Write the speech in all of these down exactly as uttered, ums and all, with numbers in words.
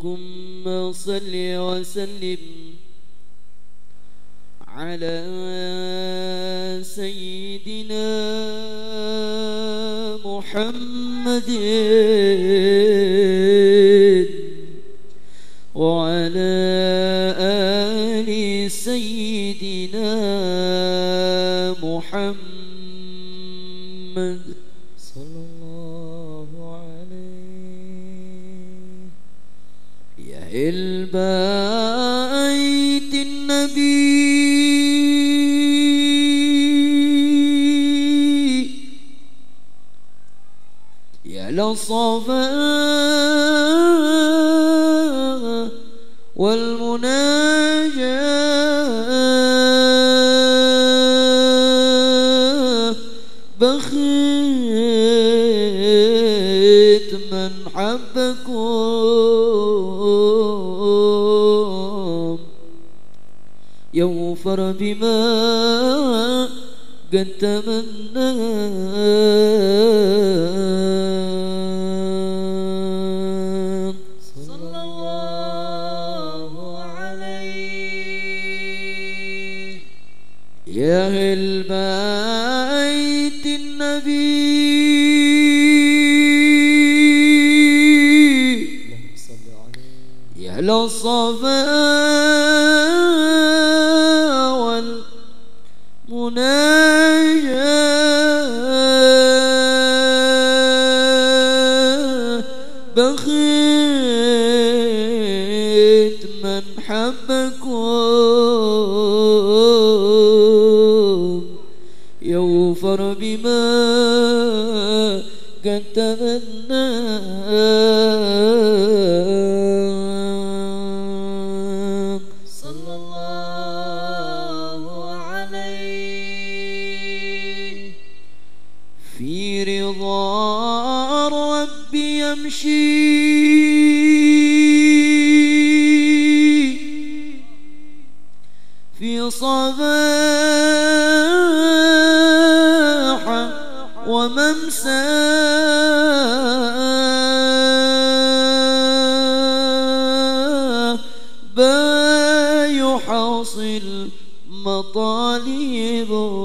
اللهم صل وسلم على سيدنا محمد وعلى آل سيدنا محمد صلى الله عليه. يا أهل بيت النبي يا للصفا والمناجاة بخيت من حبكم يغفر بما قد تمنى. صلى الله عليه. يا أهل بيت النبي يا للصفا والمناجاة بخيت من حبكم يغفر بما قد تمنى. صلى الله عليه. في رضا الرب يمشي في صباح وممساه بيحصل مطالبه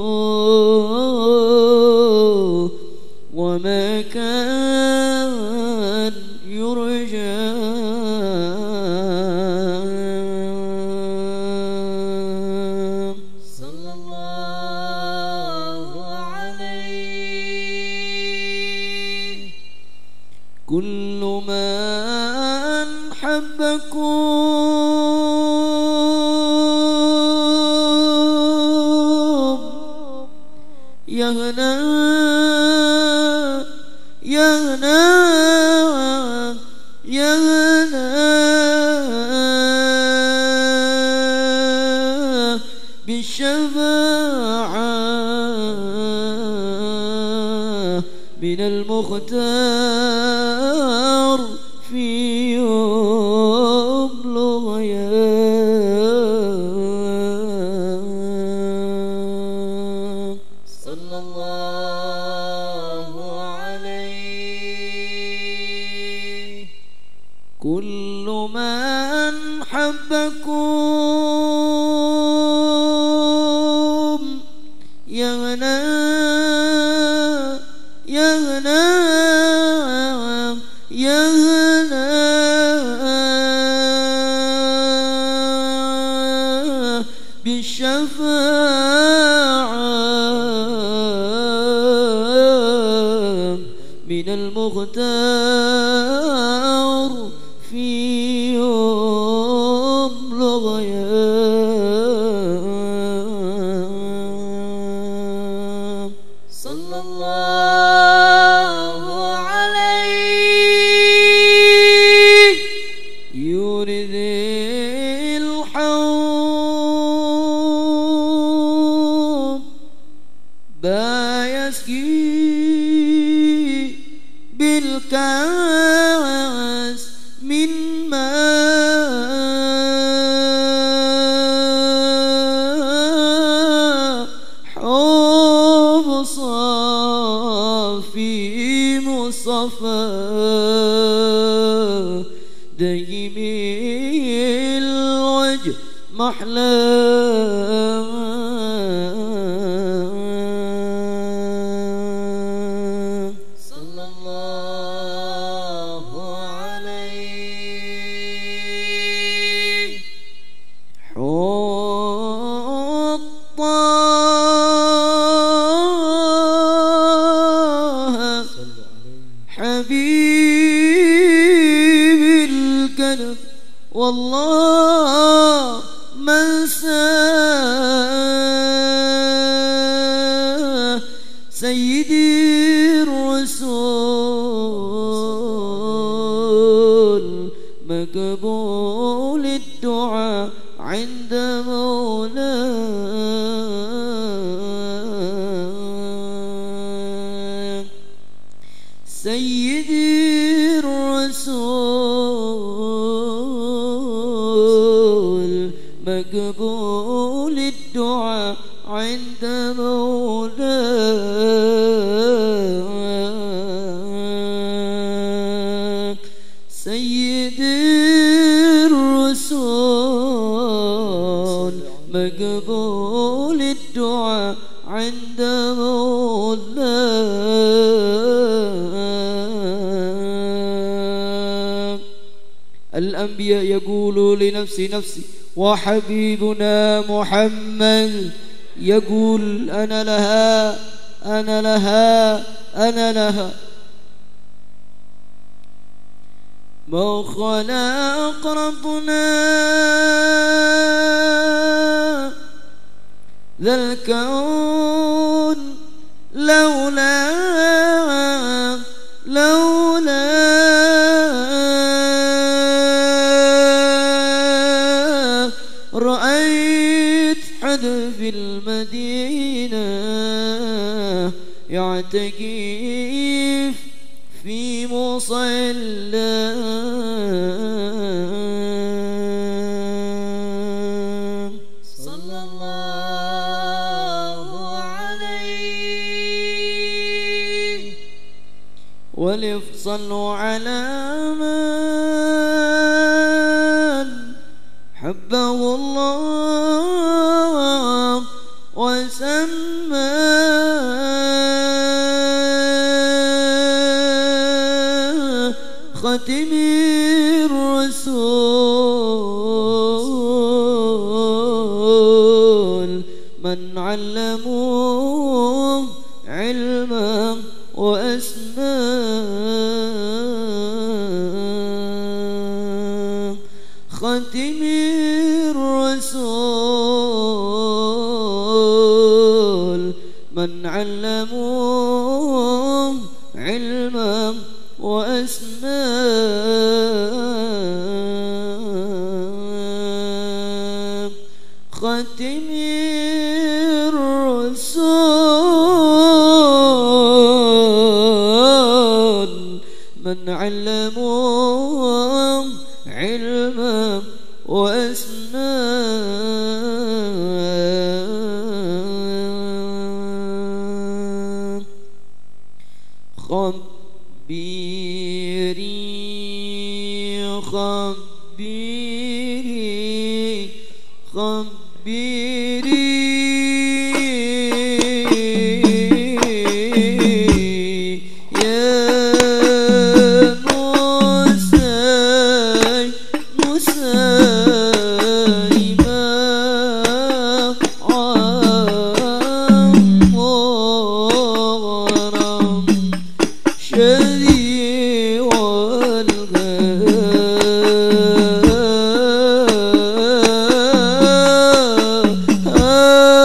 وما كان يرجى. صلى الله عليه. كل من حبكم يهنى يهنى يهنى بالشفاعة من المختار في يوم الغياب. صلى الله عليه. كل من حبكم يغنى يغنى يغنى بالشفاعة من المختار في يوم الغياب. صلى الله عليه. يورد الحوض بايسكي بالكاس من ماء حوض صافي مصفى دايم محلاه. صلى الله عليه. حط حبيب الكلب والله من ساه سيدي الرسول مقبول الدعاء عند مولاه. سيدي الرسول مقبول الدعاء عند مولاه. سيدي الرسول مقبول الدعاء عند مولاه. الأنبياء يقول لنفسي نفسي، وحبيبنا محمد يقول أنا لها أنا لها أنا لها. ما خلق ربنا ذا الكون لولا لولا رأيت حد في المدينة يعتكف في مصلى. صلى الله عليه. وليصلوا على من حبه الله وسماه خاتم الرسول من علموه علما وأسماء. خاتم الرسول من علموه علما وأسماء. خاتم الرسول من علموه علما وأسماء. خبيري خبيري خبيري يا موسى موسى شذي والغاء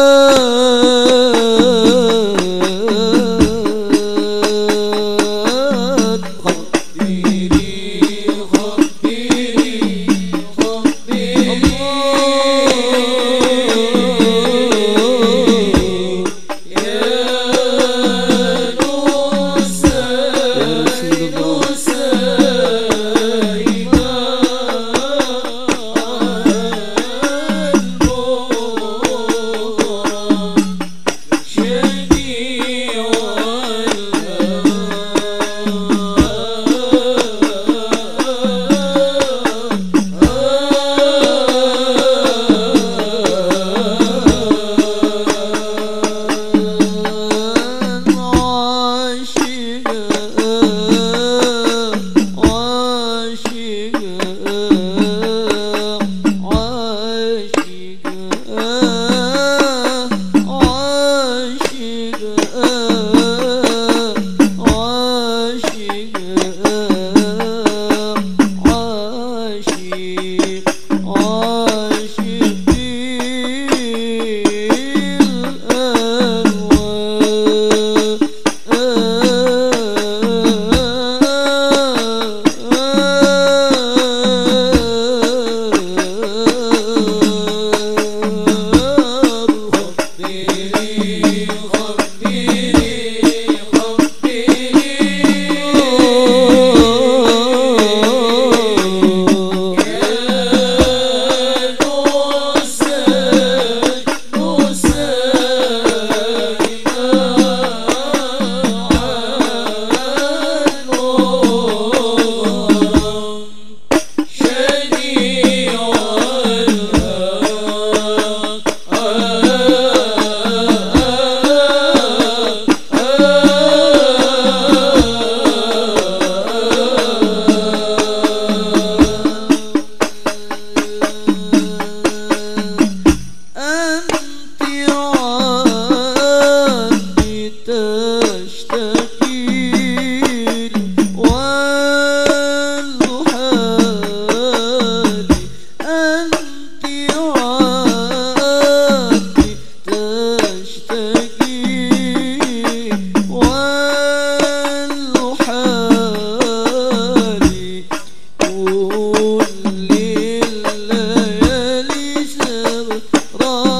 الأبرار